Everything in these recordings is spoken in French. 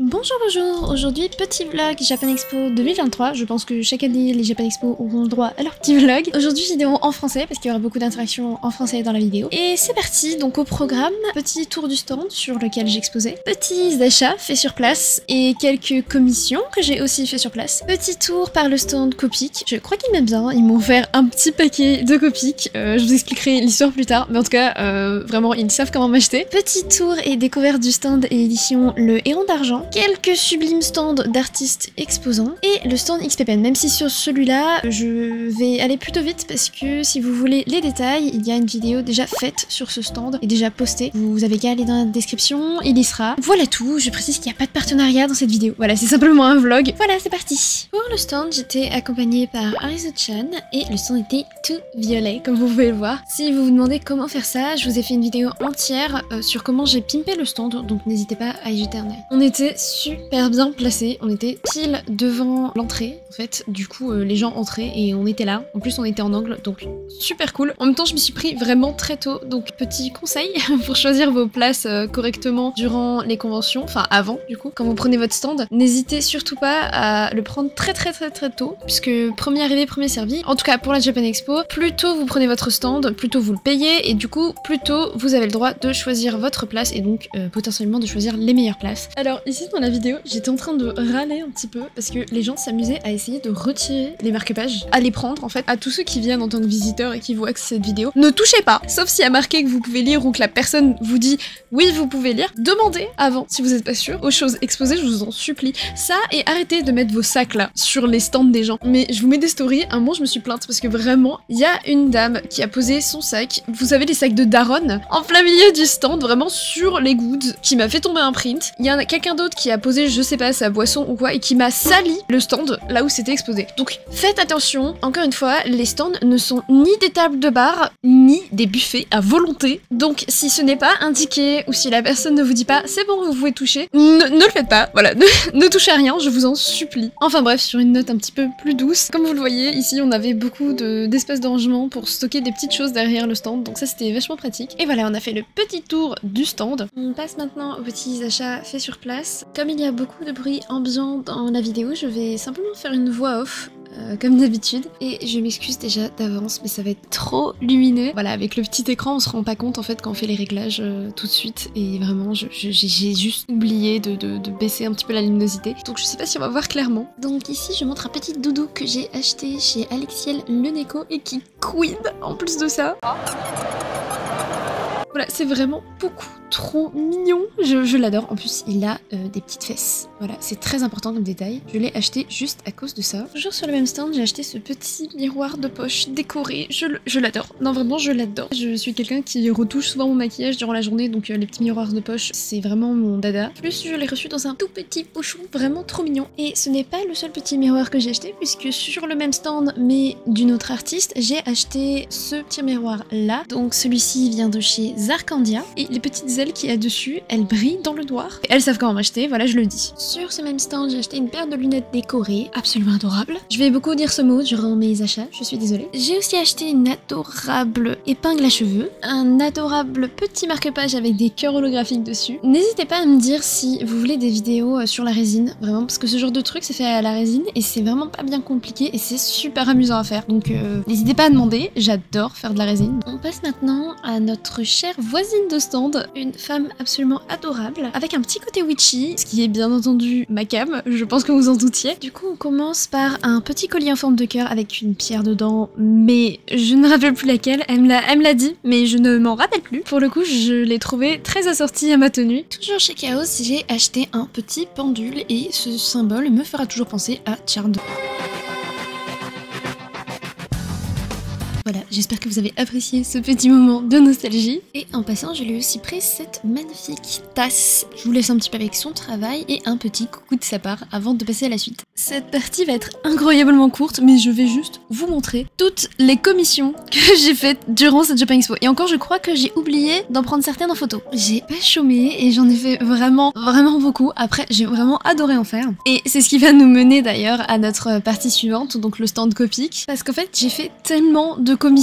Bonjour, bonjour. Aujourd'hui, petit vlog Japan Expo 2023. Je pense que chaque année, les Japan Expo auront le droit à leur petit vlog. Aujourd'hui, vidéo en français parce qu'il y aura beaucoup d'interactions en français dans la vidéo. Et c'est parti, donc au programme, petit tour du stand sur lequel j'exposais, petits achats faits sur place et quelques commissions que j'ai aussi fait sur place. Petit tour par le stand Copic. Je crois qu'ils m'aiment bien, ils m'ont offert un petit paquet de Copic. Je vous expliquerai l'histoire plus tard, mais en tout cas, vraiment, ils savent comment m'acheter. Petit tour et découverte du stand et édition Le Héron d'Argent. Quelques sublimes stands d'artistes exposants et le stand XPPN, même si sur celui-là je vais aller plutôt vite parce que si vous voulez les détails, il y a une vidéo déjà faite sur ce stand et déjà postée. Vous avez qu'à aller dans la description, il y sera. Voilà tout, je précise qu'il n'y a pas de partenariat dans cette vidéo. Voilà, c'est simplement un vlog. Voilà, c'est parti. Pour le stand, j'étais accompagnée par Arizo-chan et le stand était tout violet, comme vous pouvez le voir. Si vous vous demandez comment faire ça, je vous ai fait une vidéo entière sur comment j'ai pimpé le stand, donc n'hésitez pas à y jeter un œil. On était super bien placés, on était pile devant l'entrée en fait, du coup les gens entraient et on était là, en plus on était en angle, donc super cool. En même temps je me suis pris vraiment très tôt, donc petit conseil pour choisir vos places correctement durant les conventions, enfin avant du coup, quand vous prenez votre stand, n'hésitez surtout pas à le prendre très tôt, puisque premier arrivé premier servi, en tout cas pour la Japan Expo, plus tôt vous prenez votre stand, plus tôt vous le payez et du coup plus tôt vous avez le droit de choisir votre place et donc potentiellement de choisir les meilleures places. Alors ici dans la vidéo, j'étais en train de râler un petit peu parce que les gens s'amusaient à essayer de retirer les marque-pages, à les prendre en fait. À tous ceux qui viennent en tant que visiteurs et qui voient que c'est cette vidéo, ne touchez pas, sauf s'il y a marqué que vous pouvez lire ou que la personne vous dit oui vous pouvez lire, demandez avant si vous n'êtes pas sûr aux choses exposées, je vous en supplie. Ça, et arrêtez de mettre vos sacs là sur les stands des gens. Mais je vous mets des stories, un moment je me suis plainte parce que vraiment, il y a une dame qui a posé son sac, vous savez les sacs de daronne, en plein milieu du stand, vraiment sur les goods, qui m'a fait tomber un print. Il y a quelqu'un d'autre qui a posé, je sais pas, sa boisson ou quoi, et qui m'a sali le stand là où c'était exposé. Donc faites attention, encore une fois, les stands ne sont ni des tables de bar, ni des buffets à volonté. Donc si ce n'est pas indiqué, ou si la personne ne vous dit pas c'est bon, vous pouvez toucher, ne le faites pas, voilà, ne touchez à rien, je vous en supplie. Enfin bref, sur une note un petit peu plus douce, comme vous le voyez, ici on avait beaucoup d'espace de rangement pour stocker des petites choses derrière le stand, donc ça c'était vachement pratique. Et voilà, on a fait le petit tour du stand. On passe maintenant aux petits achats faits sur place. Comme il y a beaucoup de bruit ambiant dans la vidéo, je vais simplement faire une voix off comme d'habitude, et je m'excuse déjà d'avance mais ça va être trop lumineux. Voilà, avec le petit écran on se rend pas compte en fait quand on fait les réglages tout de suite, et vraiment j'ai juste oublié de baisser un petit peu la luminosité, donc je sais pas si on va voir clairement. Donc ici je montre un petit doudou que j'ai acheté chez Alexiel Le Neko et qui queen en plus de ça. Voilà, c'est vraiment beaucoup trop mignon, je l'adore. En plus il a des petites fesses, voilà, c'est très important comme détail. Je l'ai acheté juste à cause de ça. Toujours sur le même stand, j'ai acheté ce petit miroir de poche décoré, je l'adore, non vraiment je l'adore. Je suis quelqu'un qui retouche souvent mon maquillage durant la journée, donc les petits miroirs de poche c'est vraiment mon dada. Plus je l'ai reçu dans un tout petit pochon, vraiment trop mignon. Et ce n'est pas le seul petit miroir que j'ai acheté, puisque sur le même stand mais d'une autre artiste, j'ai acheté ce petit miroir là. Donc celui-ci vient de chez Zarkandia, et les petites ailes qu'il y a dessus, elles brillent dans le noir. Et elles savent comment m'acheter, voilà, je le dis. Sur ce même stand, j'ai acheté une paire de lunettes décorées, absolument adorable. Je vais beaucoup dire ce mot durant mes achats, je suis désolée. J'ai aussi acheté une adorable épingle à cheveux, un adorable petit marque-page avec des cœurs holographiques dessus. N'hésitez pas à me dire si vous voulez des vidéos sur la résine, vraiment, parce que ce genre de truc c'est fait à la résine et c'est vraiment pas bien compliqué et c'est super amusant à faire. Donc n'hésitez pas à demander, j'adore faire de la résine. On passe maintenant à notre chère voisine de stand, une femme absolument adorable, avec un petit côté witchy, ce qui est bien entendu ma cam, je pense que vous en doutiez. Du coup on commence par un petit collier en forme de cœur avec une pierre dedans, mais je ne me rappelle plus laquelle, elle me l'a dit, mais je ne m'en rappelle plus. Pour le coup je l'ai trouvé très assorti à ma tenue. Toujours chez Chaos, j'ai acheté un petit pendule et ce symbole me fera toujours penser à Charmed. Voilà, j'espère que vous avez apprécié ce petit moment de nostalgie. Et en passant, je lui ai aussi pris cette magnifique tasse. Je vous laisse un petit peu avec son travail et un petit coucou de sa part avant de passer à la suite. Cette partie va être incroyablement courte, mais je vais juste vous montrer toutes les commissions que j'ai faites durant cette Japan Expo. Et encore, je crois que j'ai oublié d'en prendre certaines en photo. J'ai pas chômé et j'en ai fait vraiment beaucoup. Après, j'ai vraiment adoré en faire. Et c'est ce qui va nous mener d'ailleurs à notre partie suivante, donc le stand Copic. Parce qu'en fait, j'ai fait tellement de commissions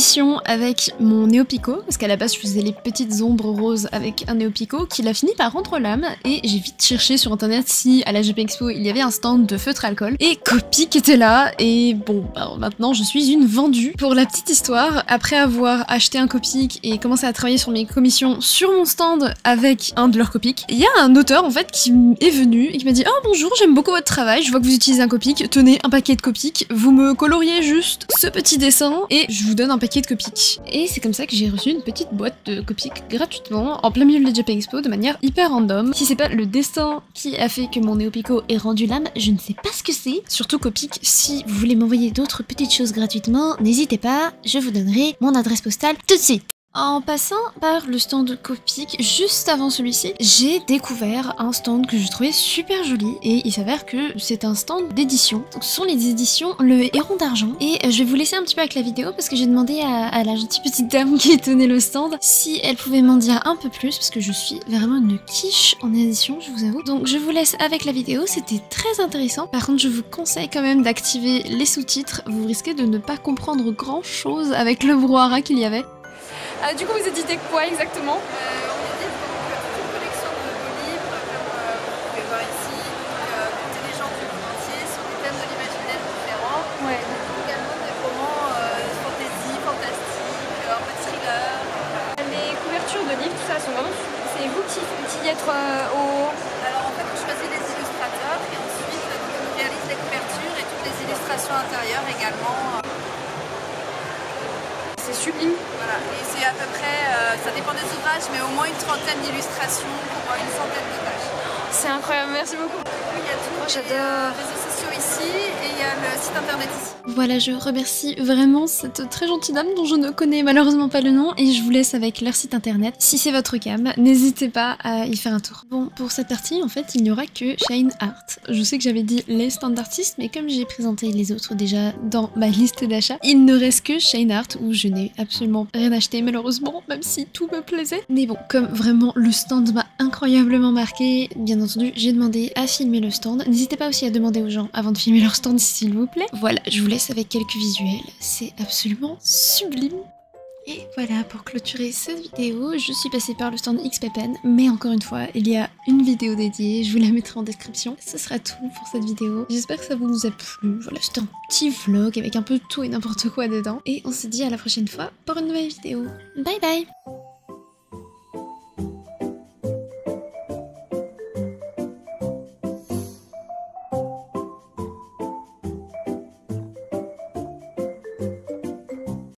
mission avec mon Néopico, parce qu'à la base je faisais les petites ombres roses avec un Néopico, qu'il a fini par rendre l'âme, et j'ai vite cherché sur internet si à la GP Expo il y avait un stand de feutre alcool, et Copic était là, et bon, alors maintenant je suis une vendue. Pour la petite histoire, après avoir acheté un Copic et commencé à travailler sur mes commissions sur mon stand avec un de leurs Copic, il y a un auteur en fait qui est venu et qui m'a dit: oh bonjour, j'aime beaucoup votre travail, je vois que vous utilisez un Copic, tenez un paquet de Copic, vous me coloriez juste ce petit dessin et je vous donne un paquet de Copic. Et c'est comme ça que j'ai reçu une petite boîte de Copic gratuitement en plein milieu de la JP Expo de manière hyper random. Si c'est pas le dessin qui a fait que mon Néopico ait rendu l'âme, je ne sais pas ce que c'est. Surtout Copic, si vous voulez m'envoyer d'autres petites choses gratuitement, n'hésitez pas, je vous donnerai mon adresse postale tout de suite. En passant par le stand Copic, juste avant celui-ci, j'ai découvert un stand que je trouvais super joli et il s'avère que c'est un stand d'édition. Donc ce sont les éditions Le Héron d'Argent et je vais vous laisser un petit peu avec la vidéo parce que j'ai demandé à la gentille petite dame qui tenait le stand si elle pouvait m'en dire un peu plus parce que je suis vraiment une quiche en édition, je vous avoue. Donc je vous laisse avec la vidéo, c'était très intéressant. Par contre, je vous conseille quand même d'activer les sous-titres, vous risquez de ne pas comprendre grand chose avec le brouhaha qu'il y avait. Du coup, vous éditez quoi exactement? On édite donc toute une collection de livres, comme vous pouvez voir ici, conter des gens du monde entier sur des thèmes de l'imaginaire différents. Ouais. Également des romans fantasy, fantastique, un peu de thriller. Les couvertures de livres, tout ça, sont vraiment... C'est vous qui êtes au... Alors en fait, on choisit les illustrateurs et ensuite on réalise les couvertures et toutes les illustrations intérieures également. C'est sublime. Voilà, et c'est à peu près, ça dépend des ouvrages, mais au moins une trentaine d'illustrations pour une centaine de pages. C'est incroyable, merci beaucoup. Il y a tous les réseaux sociaux ici et il y a le site internet ici. Voilà, je remercie vraiment cette très gentille dame dont je ne connais malheureusement pas le nom et je vous laisse avec leur site internet. Si c'est votre cam, n'hésitez pas à y faire un tour. Bon, pour cette partie, en fait, il n'y aura que Shine Art. Je sais que j'avais dit les stands d'artistes, mais comme j'ai présenté les autres déjà dans ma liste d'achat, il ne reste que Shine Art où je n'ai absolument rien acheté malheureusement, même si tout me plaisait. Mais bon, comme vraiment le stand m'a incroyablement marqué, bien entendu, j'ai demandé à filmer le stand. N'hésitez pas aussi à demander aux gens avant de filmer leur stand s'il vous plaît. Voilà, je vous laisse avec quelques visuels, c'est absolument sublime. Et voilà, pour clôturer cette vidéo, je suis passée par le stand XPPN, mais encore une fois, il y a une vidéo dédiée, je vous la mettrai en description. Ce sera tout pour cette vidéo. J'espère que ça vous a plu. Voilà, c'était un petit vlog avec un peu tout et n'importe quoi dedans. Et on se dit à la prochaine fois pour une nouvelle vidéo. Bye bye!